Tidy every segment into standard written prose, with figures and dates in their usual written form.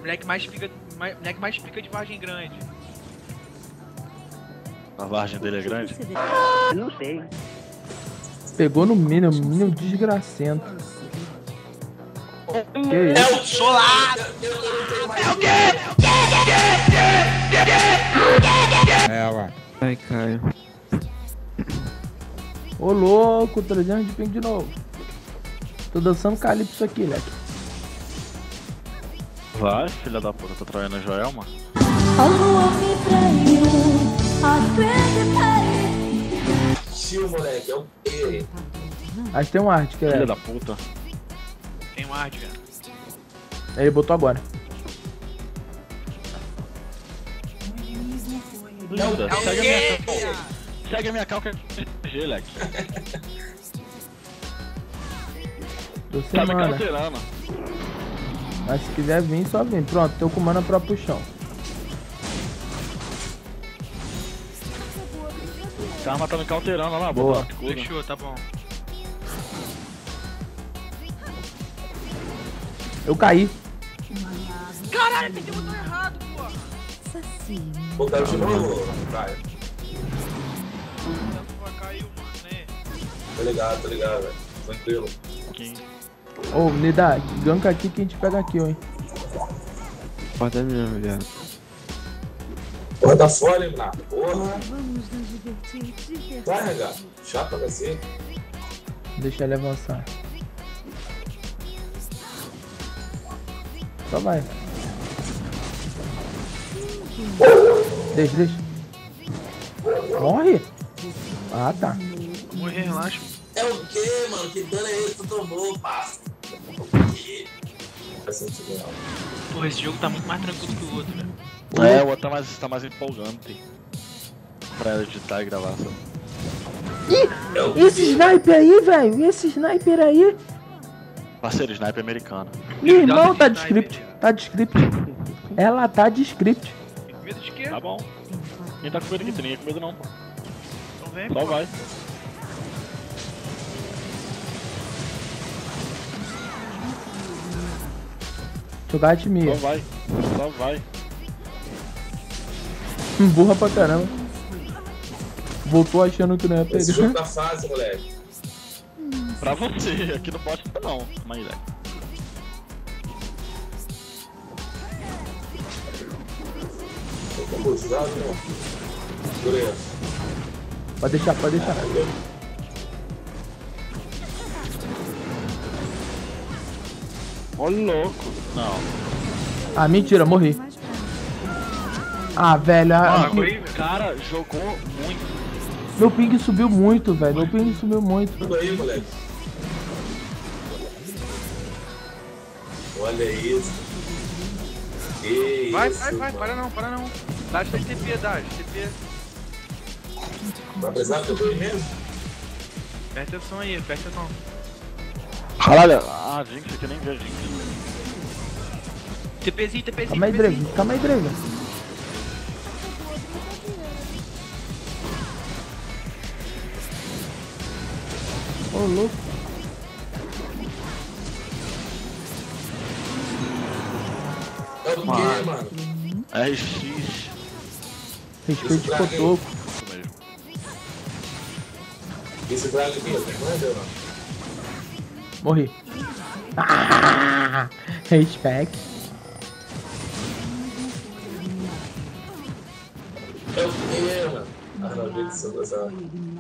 Moleque mais pica de Vargem Grande. A vargem dele é grande? Não sei. Pegou no Minion desgracento. Que isso? É o solado! É o quê? É, ué. Ai, Caio. Ô louco, 300 de ping de novo. Tô dançando calypso aqui, leque. Vai, filha da puta, tá traindo a Joelma? A lua me traiu, a frente Tio, moleque, é o quê? Acho que tem um arte, que é. Filha da puta. Tem um arte, velho. Ele botou agora. Linda, segue a minha cal. Segue a minha cal que é GG, leque. Tô Tá me semana. cauterando. Mas se quiser vir, só vem. Pronto, tô com mana pra puxão. Essa arma tá me cauterando, olha lá, Boa. boa escura. Fechou, tá bom. Eu caí. Caralho, tem que botar errado, porra. Botaram de novo, Caio. Caiu, mano, né? Tô ligado, velho. Tranquilo. Aqui. Ô, Nida, ganka aqui que a gente pega aqui, hein. Pode mesmo, viado. Porra, tá fora, hein, Bernardo? Porra. Vamos nos divertir de verdade. Vai, regar. Chato pra você. Deixa ele avançar. Só vai. Deixa. Morre? Ah, tá. Morrer, relaxa. É o quê, mano? Que dano é esse que tu tomou, parça? Faz sentido, não. Porra, esse jogo tá muito mais tranquilo que o outro, velho. É, o outro tá mais empolgante. Pra editar e gravar, sabe? É o Esse sniper aí, velho. Esse sniper aí. Parceiro, sniper americano. Meu irmão tá de Sniper. script. Tá de script. Ela tá de script. Tem medo de quê? Tá bom. Quem tá com medo aqui? Tem ninguém com medo não. Então vem, Só pô. vai. Jogar Só timia. vai. Só vai. Burra pra caramba. Voltou achando que não ia Esse jogo pegar. tá fácil, moleque. Pra você, aqui não pode não. Calma aí, leque. Tô com buscado, não. Segura aí. Pode deixar. Ô louco. Não. Ah, mentira, morri. Ah, velho. Mano, o cara jogou muito. Meu ping subiu muito, velho. Meu ping subiu muito. Tudo aí, moleque. Olha isso. Que Vai, isso, para não. Dash tem TP, Dash, TP. Vai precisar que eu tô aí mesmo? Presta atenção aí, presta atenção. Caralho. Ah, Jinx, aqui eu nem vejo Jinx. TPzinho. Calma aí, Draven. Ô, louco. É o quê, mano? RX. Respeite o cotoco. Isso mesmo. Esse drag aqui, manda ou não? Morri. Ah, respect. É o quê, mano? Ah, não, gente, isso é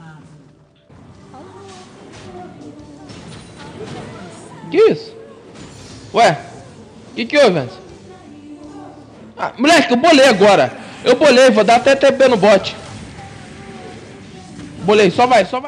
Que isso? Ué? Que houve, Vance? Ah, moleque, eu bolei agora. Vou dar até TP no bot. Bolei, só vai.